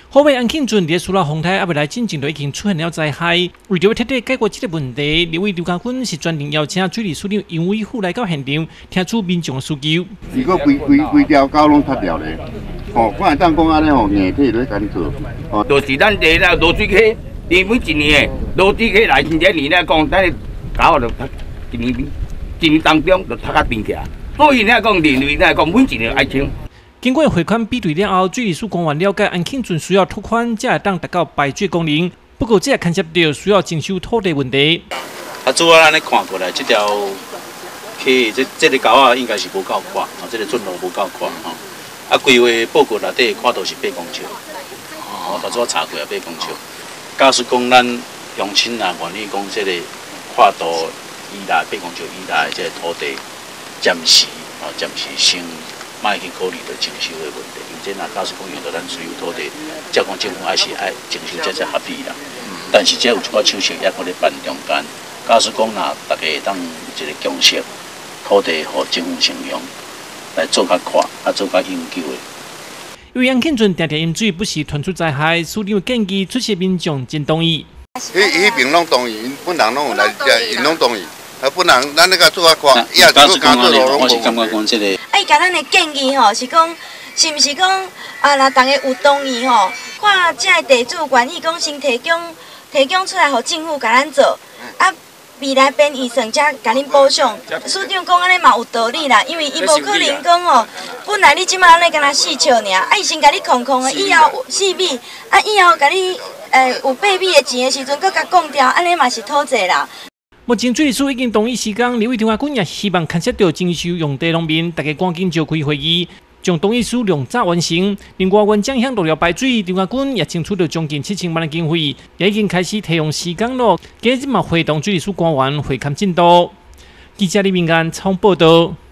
好在安庆镇烈暑啦风台还未来进前就已经出现了灾害，为着要彻底解决这个问题，立委刘家军是专程邀请水利署长杨伟虎来到现场，听取民众的需求。 如果规条沟拢塌掉咧，看会当讲安尼硬体咧干做， 就是咱地啦落水溪，每一年落水溪来新年来讲，咱搞就一年当中就塌甲平起来，所以来讲认为来讲每一年爱清。 经过汇款比对了后，水利署官员了解安庆镇需要拓宽，才会当达到排水功能。不过，这也牵涉到需要征收土地问题。 主要咱咧看过来，这条溪这个沟啊，应该是无够宽，这个圳路无够宽吼。规划报告内底看到是8公尺，当初我查过啊8公尺。假使讲咱乡亲啊愿意讲这个跨度以内8公尺以内的这个土地，暂时先。莫去考虑到征收的问题，因这若假使讲用到咱私有土地，照讲政府还是爱征收才合理啦。但是这有一寡手续也搁咧办中间。假使讲若大家当一个共识，土地互政府承用，来做较快，做较永久的。 由于安庆镇常常因水不时传出灾害，署长建议出席民众真同意。 迄边拢同意，因本人拢有来遮，因拢同意。本人咱那个做较快，以后就加做路拢无问题。 甲咱的建议吼是讲，是毋是讲啊？若大家有同意吼，看这个地主愿意讲先提供出来，互政府甲咱做，啊，未来编预算才甲恁补偿。署长讲安尼嘛有道理啦，因为伊无可能讲吼，本来你即马安尼敢若4笑尔，啊，伊先甲你空的，以后4米，啊，以后甲你有8米的钱的时阵，搁甲降掉，安尼嘛是讨债啦。 目前水利署已经同意施工，立委张亚军也希望牵涉到征收用地方面，大家赶紧召开会议，将同意书量早完成。另外，原将向路了排水，张亚军也争取到将近7000万的经费，也已经开始提用施工了。今日嘛，会同水利署官员会勘进度。记者李明安采访报道。